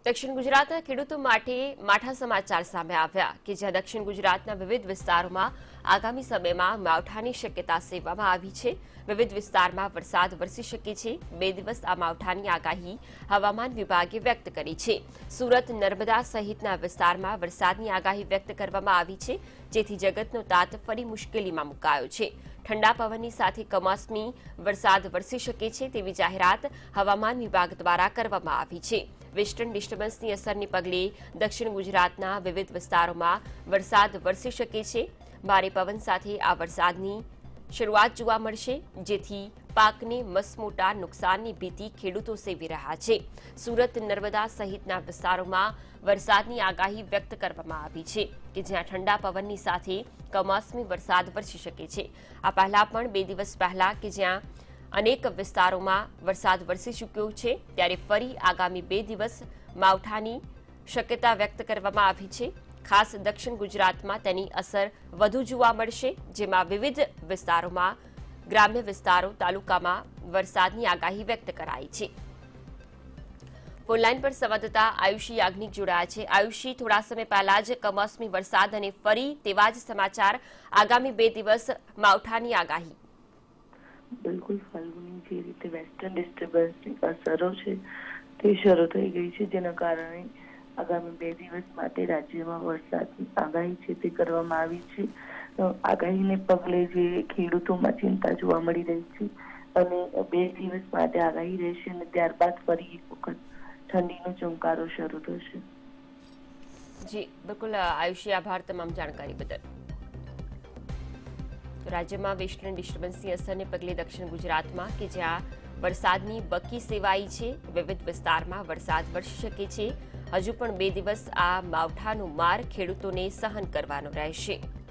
દક્ષિણ ગુજરાતના ખેડૂતો માટે માઠા સમાચાર સામે આવ્યા કે જ્યાં દક્ષિણ ગુજરાતના વિવિધ વિસ્તારોમાં આગામી સમયમાં માવઠાની શક્યતા સેવવામાં આવી છે। વિવિધ વિસ્તારમાં વરસાદ વરસી શકે છે। 2 દિવસ આ માવઠાની આગાહી હવામાન વિભાગે વ્યક્ત કરી છે। સુરત, નર્મદા સહિતના વિસ્તારમાં વરસાદની આગાહી વ્યક્ત કરવામાં આવી છે, જેથી જગતનો તાત ફરી મુશ્કેલીમાં મુકાયો છે। ઠંડા પવનની સાથે કમોસમી વરસાદ વરસી શકે છે તેવી જાહેરાત હવામાન વિભાગ દ્વારા કરવામાં આવી છે। વેસ્ટર્ન ડિસ્ટર્બન્સની અસરને પગલે દક્ષિણ ગુજરાતના વિવિધ વિસ્તારોમાં વરસાદ વરસી શકે છે। ભારે પવન સાથે આ વરસાદની શરૂઆત જોવા મળશે, જેથી પાકને મસમોટા નુકસાનની ભીતિ ખેડૂતો સેવી રહ્યા છે। સુરત, નર્મદા સહિતના વિસ્તારોમાં વરસાદની આગાહી વ્યક્ત કરવામાં આવી છે કે જ્યાં ઠંડા પવનની સાથે કમોસમી વરસાદ વરસી શકે છે। આ પહેલા પણ 2 દિવસ પહેલા કે જ્યાં અનેક વિસ્તારોમાં વરસાદ વરસી ચૂક્યો છે, ત્યારે ફરી આગામી 2 દિવસ માવઠાની શક્યતા વ્યક્ત કરવામાં આવી છે। ખાસ દક્ષિણ ગુજરાતમાં તેની અસર વધુ જોવા મળશે, જેમાં વિવિધ વિસ્તારોમાં ગ્રામ્ય વિસ્તારો તાલુકામાં વરસાદની આગાહી વ્યક્ત કરાઈ છે। ફોનલાઈન પર સંવાદદાતા આયુષી યાજ્ઞિક જોડાયા છે। આયુષી, થોડા સમય પહેલા જ કમોસમી વરસાદ અને ફરી તેવા જ સમાચાર, આગામી 2 દિવસ માવઠાની આગાહી। બિલકુલ, ફાલ્ગુની જે રીતે વેસ્ટર્ન ડિસ્ટર્બન્સની અસરો છે તે શરૂ થઈ ગઈ છે, જેના કારણે આગામી 2 દિવસ માટે રાજ્યમાં વરસાદની આગાહી છે તે કરવામાં આવી છે। આગાહીને પગલે જે ખેડૂતોમાં ચિંતા જોવા મળી રહી છે અને 2 દિવસ માટે આગાહી રહેશે અને ત્યારબાદ ફરી એક વખત ઠંડીનો ચમકારો શરૂ થશે। જી બિલકુલ આયુષી, આભાર તમામ જાણકારી બદલ। રાજ્યમાં વેસ્ટર્ન ડિસ્ટર્બન્સની અસરને પગલે દક્ષિણ ગુજરાતમાં કે જ્યાં વરસાદની બકી સેવાઈ છે, વિવિધ વિસ્તારમાં વરસાદ વરસી શકે છે। હજુ પણ 2 દિવસ આ માવઠાનો માર ખેડૂતોને સહન કરવાનો રહેશે।